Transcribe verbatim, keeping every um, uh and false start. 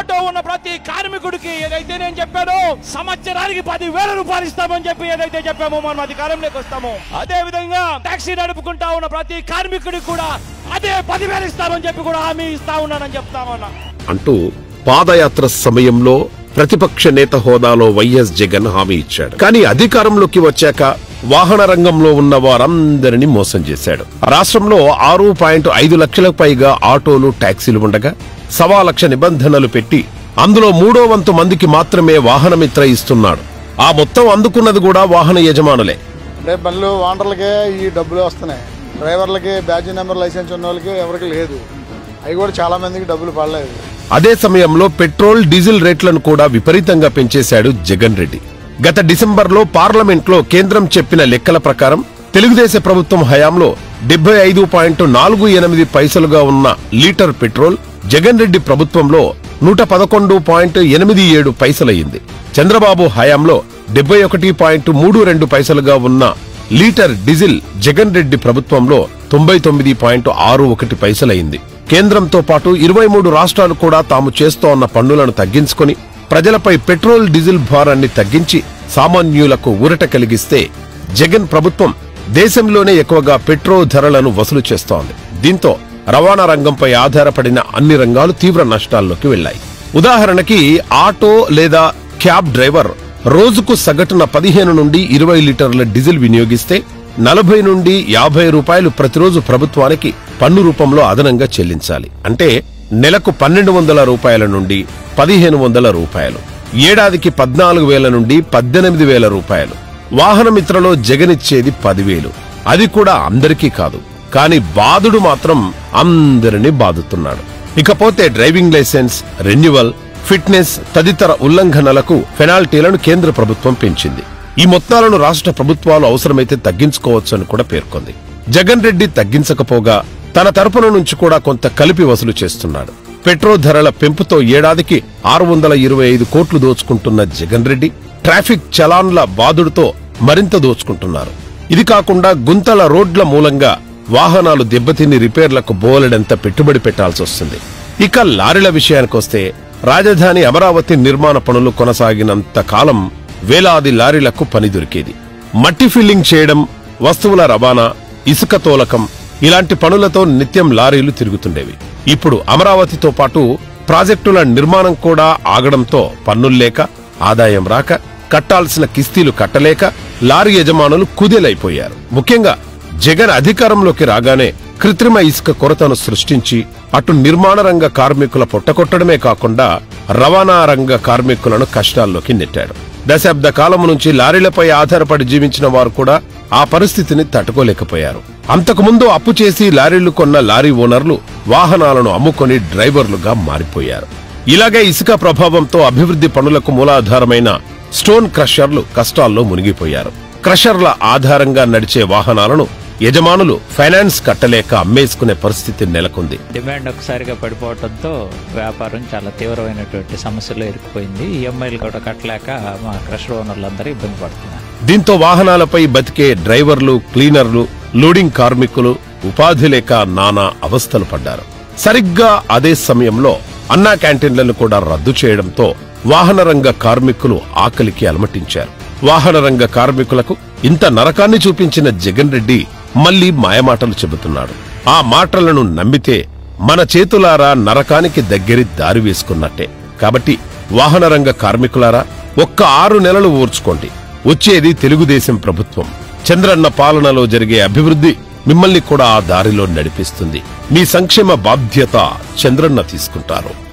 Auto ఉన్న ప్రతి కార్మికుడికి ఏదైతే నేను చెప్పానో సంవత్సరానికి పది వేల రూపాయలు ఇస్తామని చెప్పి ఏదైతే చెప్పామో మనం అధికారంలోకి వస్తాము. అదే విధంగా టాక్సీ నడుపుకుంటా ఉన్న ప్రతి కార్మికుడికి కూడా అదే పదివేలు ఇస్తామని చెప్పి కూడా హామీ ఇస్తా ఉన్నానని చెప్తామన్నా అంటూ పాదయాత్ర సమయంలో ప్రతిపక్ష నేత హోదాలో వైఎస్ జగన్ హామీ ఇచ్చాడు. కానీ అధికారంలోకి వచ్చాక వాహన రంగంలో ఉన్న వారందరినీ మోసం చేశాడు. రాష్ట్రంలో ఆరు పాయింట్ ఐదు లక్షలకు పైగా ఆటోలు టాక్సీలు ఉండగా సవా లక్ష నిబంధనలు పెట్టి అందులో మూడో వంతు మందికి మాత్రమే వాహనమిత్ర ఇస్తున్నాడు. ఆ మొత్తం అందుకున్నది కూడా వాహన యజమానులే. అంటే బండ్లు ఓనర్లకే ఈ డబ్బులు వస్తున్నాయి, డ్రైవర్లకి బ్యాడ్జ్ నెంబర్ లైసెన్స్ ఉన్న వాళ్ళకి ఎవరికి లేదు. అవి కూడా చాలా మందికి డబ్బులు పడలేదు. అదే సమయంలో పెట్రోల్ డీజిల్ రేట్లను కూడా విపరీతంగా పెంచేశాడు జగన్ రెడ్డి. గత డిసెంబర్లో పార్లమెంట్లో కేంద్రం చెప్పిన లెక్కల ప్రకారం తెలుగుదేశం ప్రభుత్వం హయాంలో డెబ్బై ఐదు పాయింట్ నాలుగు ఎనిమిది పైసలుగా ఉన్న లీటర్ పెట్రోల్ జగన్ రెడ్డి ప్రభుత్వంలో నూట పదకొండు పాయింట్ ఎనిమిది ఏడు పైసలయ్యింది. చంద్రబాబు హయాంలో డెబ్బై ఒకటి పాయింట్ మూడు రెండు పైసలుగా ఉన్న లీటర్ డీజిల్ జగన్ రెడ్డి ప్రభుత్వంలో తొంభై తొమ్మిది పాయింట్ ఆరు ఒకటి పైసలయ్యింది. కేంద్రంతో పాటు ఇరవై మూడు రాష్ట్రాలు కూడా తాము చేస్తోన్న పన్నులను తగ్గించుకుని ప్రజలపై పెట్రోల్ డీజిల్ భారాన్ని తగ్గించి సామాన్యులకు ఊరట కలిగిస్తే జగన్ ప్రభుత్వం దేశంలోనే ఎక్కువగా పెట్రోల్ ధరలను వసూలు చేస్తోంది. దీంతో రవాణా రంగంపై ఆధారపడిన అన్ని రంగాలు తీవ్ర నష్టాల్లోకి వెళ్లాయి. ఉదాహరణకి ఆటో లేదా క్యాబ్ డ్రైవర్ రోజుకు సగటున పదిహేను నుండి ఇరవై లీటర్ల డీజిల్ వినియోగిస్తే నలభై నుండి యాభై రూపాయలు ప్రతిరోజు ప్రభుత్వానికి పన్ను రూపంలో అదనంగా చెల్లించాలి. అంటే నెలకు పన్నెండు వందల రూపాయల నుండి పదిహేను వందల రూపాయలు, ఏడాదికి పద్నాలుగు వేల నుండి పద్దెనిమిది వేల రూపాయలు. వాహనమిత్రలో జగనిచ్చేది పదివేలు. అది కూడా అందరికీ కాదు, కాని బాధుడు మాత్రం అందరినీ బాదుతున్నాడు. ఇకపోతే డ్రైవింగ్ లైసెన్స్, రెన్యువల్, ఫిట్నెస్ తదితర ఉల్లంఘనలకు పెనాల్టీలను కేంద్ర ప్రభుత్వం పెంచింది. ఈ మొత్తాలను రాష్ట్ర ప్రభుత్వాలు అవసరమైతే తగ్గించుకోవచ్చని కూడా పేర్కొంది. జగన్ రెడ్డి తగ్గించకపోగా తన తరపున నుంచి కూడా కొంత కలిపి వసూలు చేస్తున్నాడు. పెట్రోల్ ధరల పెంపుతో ఏడాదికి ఆరు వందల ఇరవై ఐదు కోట్లు దోచుకుంటున్న జగన్ రెడ్డి ట్రాఫిక్ చలాన్ల బాదుడుతో మరింత దోచుకుంటున్నారు. ఇది కాకుండా గుంతల రోడ్ల మూలంగా వాహనాలు దెబ్బతిని రిపేర్లకు బోలెడంత పెట్టుబడి పెట్టాల్సి వస్తుంది. ఇక లారీల విషయానికొస్తే రాజధాని అమరావతి నిర్మాణ పనులు కొనసాగినంత కాలం వేలాది లారీలకు పని దొరికేది. మట్టి ఫిల్లింగ్ చేయడం, వస్తువుల రవాణా, ఇసుక తోలకం ఇలాంటి పనులతో నిత్యం లారీలు తిరుగుతుండేవి. ఇప్పుడు అమరావతితో పాటు ప్రాజెక్టుల నిర్మాణం కూడా ఆగడంతో పన్నుల్లేక, ఆదాయం రాక, కట్టాల్సిన కిస్తీలు కట్టలేక లారీ యజమానులు కుదేలైపోయారు. ముఖ్యంగా జగన్ అధికారంలోకి రాగానే కృత్రిమ ఇసుక కొరతను సృష్టించి అటు నిర్మాణ రంగ కార్మికుల పొట్టకొట్టడమే కాకుండా రవాణా రంగ కార్మికులను కష్టాల్లోకి నెట్టాడు. దశాబ్ద కాలం నుంచి లారీలపై ఆధారపడి జీవించిన వారు కూడా ఆ పరిస్థితిని తట్టుకోలేకపోయారు. అంతకుముందు అప్పు చేసి లారీలు కొన్న లారీ ఓనర్లు వాహనాలను అమ్ముకొని డ్రైవర్లుగా మారిపోయారు. ఇలాగే ఇసుక ప్రభావంతో అభివృద్ధి పనులకు మూలాధారమైన స్టోన్ క్రషర్లు కష్టాల్లో మునిగిపోయారు. క్రషర్ల ఆధారంగా నడిచే వాహనాలను యజమానులు ఫైనాన్స్ కట్టలేక అమ్మేసుకునే పరిస్థితి నెలకొంది. డిమాండ్ ఒకసారిగా పడిపోవడంతో వ్యాపారం చాలా తీవ్రమైనటువంటి సమస్యలు ఇరుక్కుపోయింది. ఈఎంఐలు కూడా కట్టలేక మా క్రషర్ ఓనర్లందరూ ఇబ్బంది పడుతున్నారు. దీంతో వాహనాలపై బతికే డ్రైవర్లు, క్లీనర్లు, లోడింగ్ కార్మికులు ఉపాధి లేక నానా అవస్థలు పడ్డారు. సరిగ్గా అదే సమయంలో అన్నా క్యాంటీన్లను కూడా రద్దు చేయడంతో వాహన రంగ కార్మికులు ఆకలికి అలమటించారు. వాహన రంగ కార్మికులకు ఇంత నరకాన్ని చూపించిన జగన్ రెడ్డి మళ్లీ మాయమాటలు చెబుతున్నాడు. ఆ మాటలను నమ్మితే మన చేతులారా నరకానికి దగ్గరి దారి వేసుకున్నట్టే. కాబట్టి వాహన రంగ కార్మికులారా, ఒక్క ఆరు నెలలు ఓర్చుకోండి. వచ్చేది తెలుగుదేశం ప్రభుత్వం. చంద్రన్న పాలనలో జరిగే అభివృద్ధి మిమ్మల్ని కూడా ఆ దారిలో నడిపిస్తుంది. మీ సంక్షేమ బాధ్యత చంద్రన్న తీసుకుంటారు.